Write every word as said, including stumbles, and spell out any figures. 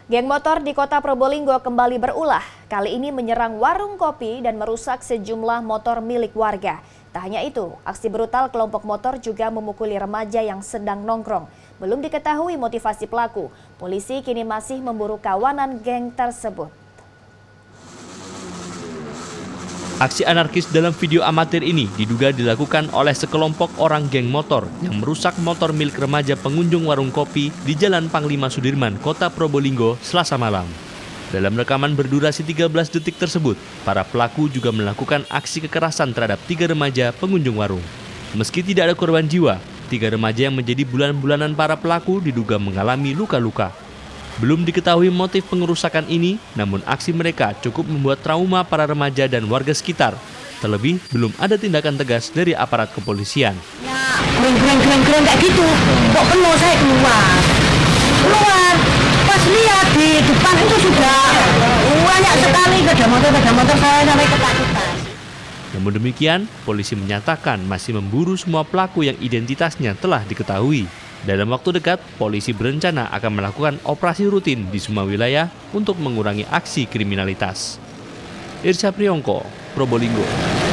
Geng motor di kota Probolinggo kembali berulah. Kali ini menyerang warung kopi dan merusak sejumlah motor milik warga. Tak hanya itu, aksi brutal kelompok motor juga memukuli remaja yang sedang nongkrong. Belum diketahui motivasi pelaku. Polisi kini masih memburu kawanan geng tersebut. Aksi anarkis dalam video amatir ini diduga dilakukan oleh sekelompok orang geng motor yang merusak motor milik remaja pengunjung warung kopi di Jalan Panglima Sudirman, Kota Probolinggo, Selasa malam. Dalam rekaman berdurasi tiga belas detik tersebut, para pelaku juga melakukan aksi kekerasan terhadap tiga remaja pengunjung warung. Meski tidak ada korban jiwa, tiga remaja yang menjadi bulan-bulanan para pelaku diduga mengalami luka-luka. Belum diketahui motif pengerusakan ini, namun aksi mereka cukup membuat trauma para remaja dan warga sekitar. Terlebih, belum ada tindakan tegas dari aparat kepolisian. Ya, keren-keren kayak gitu. Kok penuh saya keluar. Keluar, pas lihat di depan itu sudah banyak sekali sepeda motor-sepeda motor saya sampai ketakutan. Namun demikian, polisi menyatakan masih memburu semua pelaku yang identitasnya telah diketahui. Dalam waktu dekat, polisi berencana akan melakukan operasi rutin di semua wilayah untuk mengurangi aksi kriminalitas. Irsya Priyongko, Probolinggo.